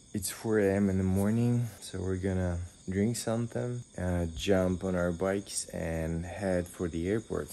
It's 4 a.m. in the morning, so we're gonna drink something, jump on our bikes and head for the airport.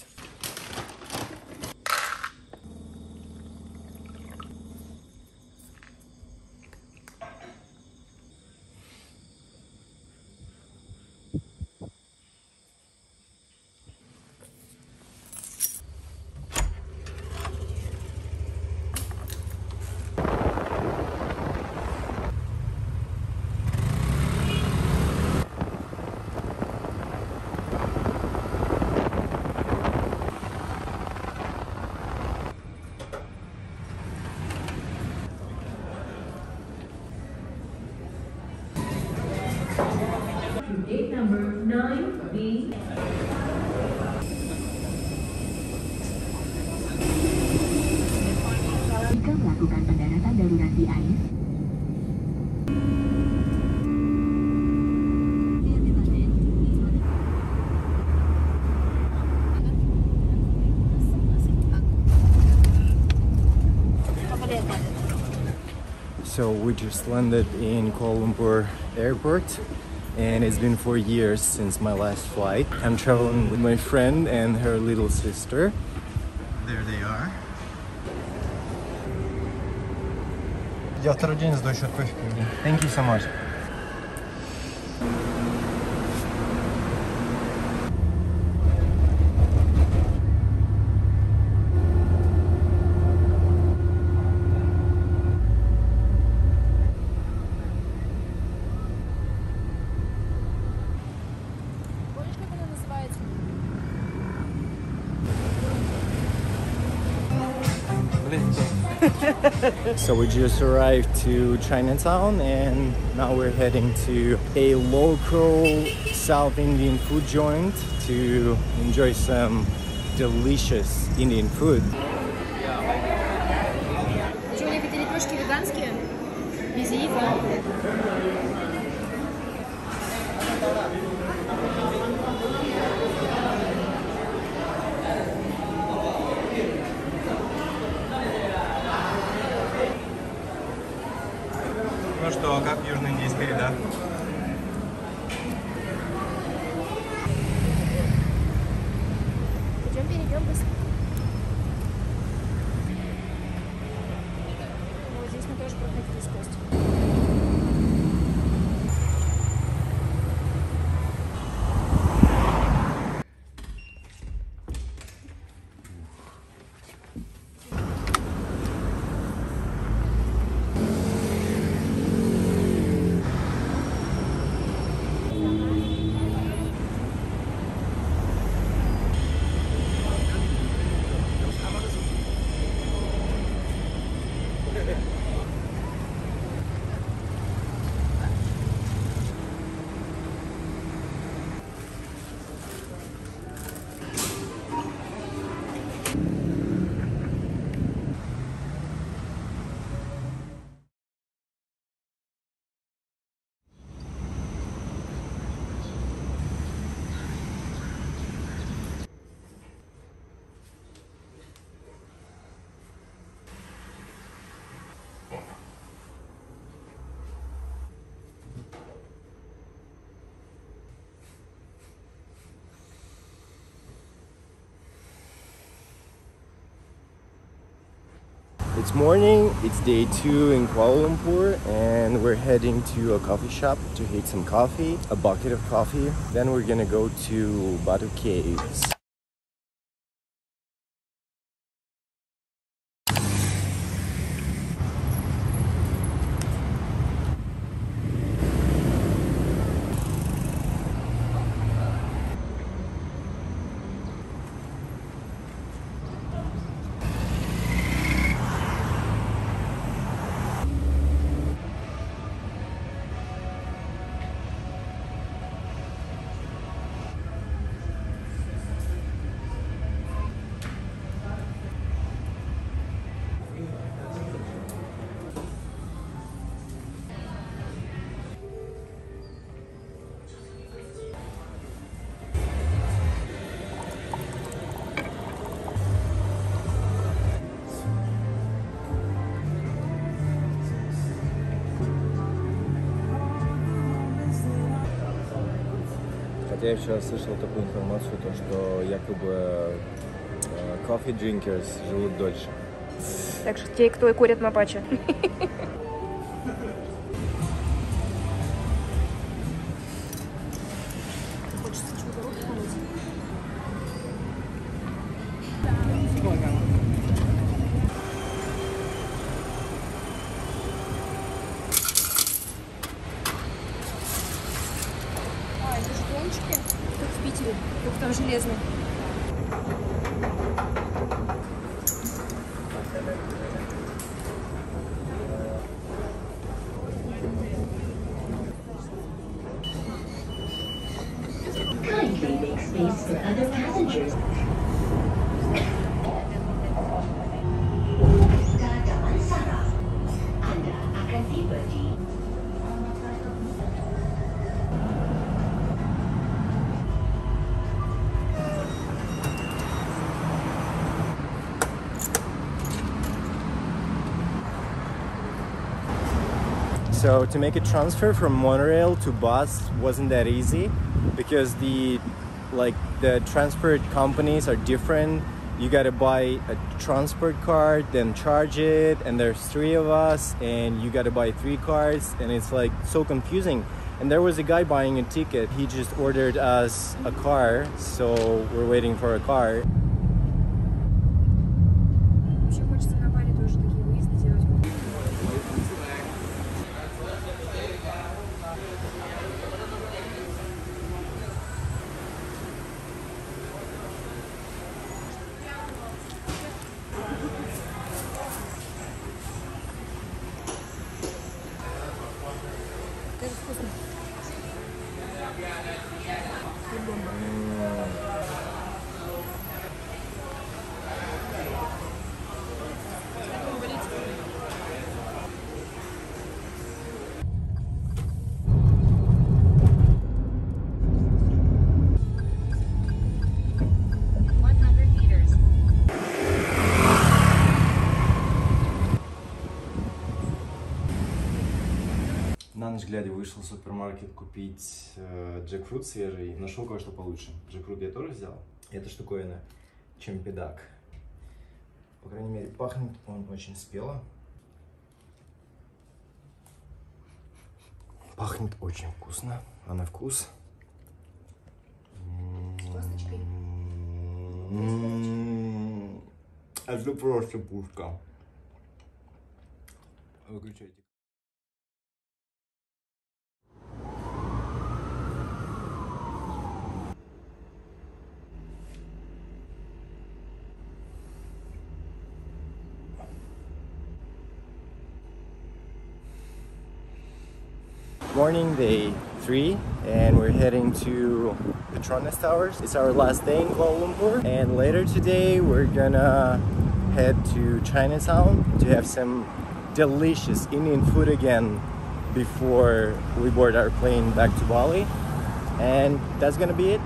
Gate number 9B. Jika melakukan pendaratan darurat di air, So we just landed in Kuala Lumpur airport, and it's been 4 years since my last flight. I'm traveling with my friend and her little sister. There they are. Я второй день сдаю счет кофе. Thank you so much. So we just arrived to Chinatown and now we're heading to a local South Indian food joint to enjoy some delicious Indian food. Что, некоторые крошки веганские? Без яйца? Ну что, как южноиндийская еда? Пойдем перейдем быстро. Вот здесь мы тоже проходили сквозь. It's morning, it's day 2 in Kuala Lumpur, and we're heading to a coffee shop to hit some coffee, a bucket of coffee. Then we're gonna go to Batu Caves. Хотя я вчера слышал такую информацию, то, что якобы coffee drinkers живут дольше. Так что те, кто курят мапачи. Хочется чего-то руки помыть. А, это же пончики, как в Питере, только там железные. Kindly make space for other passengers. Keadaan saraf. Anda akan tiba di So to make a transfer from monorail to bus wasn't that easy because the transport companies are different. You gotta buy a transport card, then charge it, and there's 3 of us, and you gotta buy 3 cards, and it's like so confusing. And there was a guy buying a ticket. He just ordered us a car, so we're waiting for a car. Вообще хочется на Бали тоже такие выезды делать. Это вкусно. На ночь глядя вышел в супермаркет купить джекфрут свежий. Нашел кое-что получше. Джекфрут я тоже взял. Это штуковина чемпедак. По крайней мере, пахнет он очень спело. Пахнет очень вкусно. А на вкус? Это просто пушка. Выключайте. Morning, day 3, and we're heading to Petronas Towers. It's our last day in Kuala Lumpur, and later today we're gonna head to Chinatown to have some delicious Indian food again before we board our plane back to Bali. And that's gonna be it.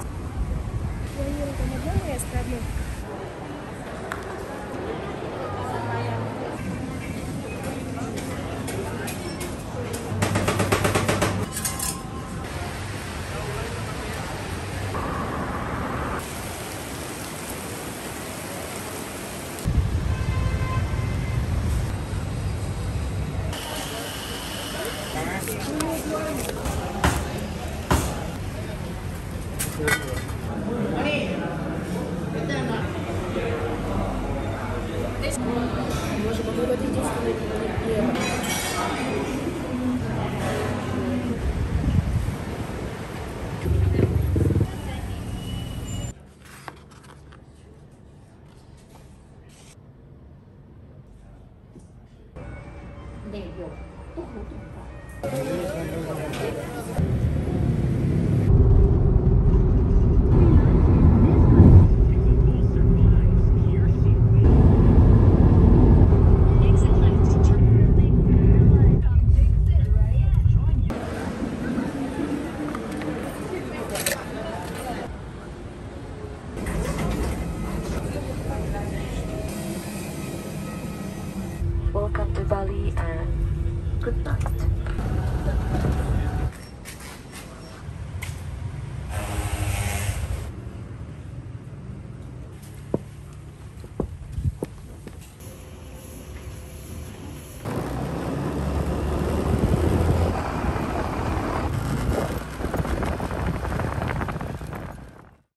Welcome to Bali and good night.